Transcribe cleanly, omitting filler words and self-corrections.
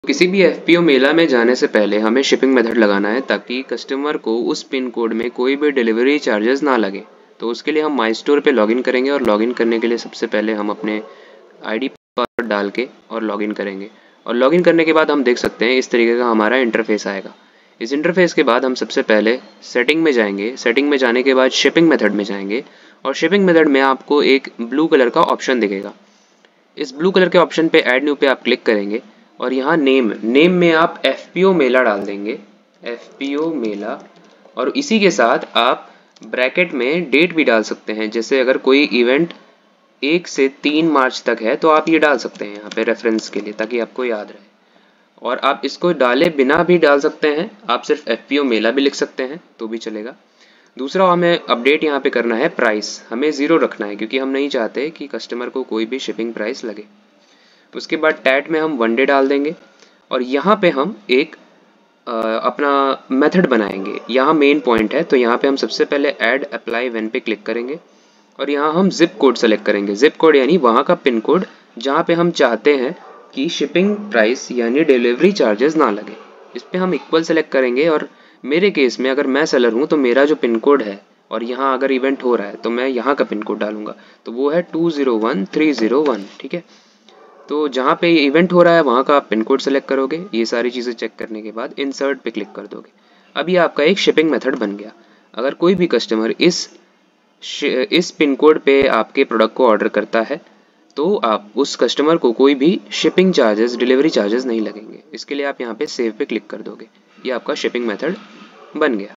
किसी भी एफपीओ मेला में जाने से पहले हमें शिपिंग मेथड लगाना है ताकि कस्टमर को उस पिन कोड में कोई भी डिलीवरी चार्जेस ना लगे। तो उसके लिए हम माई स्टोर पर लॉगिन करेंगे और लॉगिन करने के लिए सबसे पहले हम अपने आईडी पासवर्ड डाल के और लॉगिन करेंगे। और लॉगिन करने के बाद हम देख सकते हैं इस तरीके का हमारा इंटरफेस आएगा। इस इंटरफेस के बाद हम सबसे पहले सेटिंग में जाएंगे। सेटिंग में जाने के बाद शिपिंग मेथड में जाएंगे और शिपिंग मेथड में आपको एक ब्लू कलर का ऑप्शन दिखेगा। इस ब्लू कलर के ऑप्शन पे ऐड न्यू पे आप क्लिक करेंगे और यहाँ नेम में आप एफपीओ मेला डाल देंगे, एफपीओ मेला। और इसी के साथ आप ब्रैकेट में डेट भी डाल सकते हैं। जैसे अगर कोई इवेंट 1 से 3 मार्च तक है तो आप ये डाल सकते हैं यहाँ पे रेफरेंस के लिए, ताकि आपको याद रहे। और आप इसको डाले बिना भी डाल सकते हैं, आप सिर्फ एफपीओ मेला भी लिख सकते हैं तो भी चलेगा। दूसरा हमें अपडेट यहाँ पे करना है, प्राइस हमें 0 रखना है क्योंकि हम नहीं चाहते कि कस्टमर को कोई भी शिपिंग प्राइस लगे। उसके बाद टैग में हम 1 डे डाल देंगे और यहाँ पे हम एक अपना मेथड बनाएंगे। यहाँ मेन पॉइंट है, तो यहाँ पे हम सबसे पहले ऐड अप्लाई व्हेन पे क्लिक करेंगे और यहाँ हम जिप कोड सेलेक्ट करेंगे। जिप कोड यानी वहाँ का पिन कोड जहाँ पे हम चाहते हैं कि शिपिंग प्राइस यानी डिलीवरी चार्जेस ना लगे। इस पर हम इक्वल सेलेक्ट करेंगे और मेरे केस में अगर मैं सेलर हूँ तो मेरा जो पिन कोड है और यहाँ अगर इवेंट हो रहा है तो मैं यहाँ का पिन कोड डालूंगा, तो वो है 201301। ठीक है, तो जहाँ पे इवेंट हो रहा है वहाँ का आप पिन कोड सेलेक्ट करोगे। ये सारी चीज़ें चेक करने के बाद इंसर्ट पे क्लिक कर दोगे। अब ये आपका एक शिपिंग मेथड बन गया। अगर कोई भी कस्टमर इस पिन कोड पे आपके प्रोडक्ट को ऑर्डर करता है तो आप उस कस्टमर को कोई भी शिपिंग चार्जेस, डिलीवरी चार्जेस नहीं लगेंगे। इसके लिए आप यहाँ पे सेव पे क्लिक कर दोगे। ये आपका शिपिंग मेथड बन गया।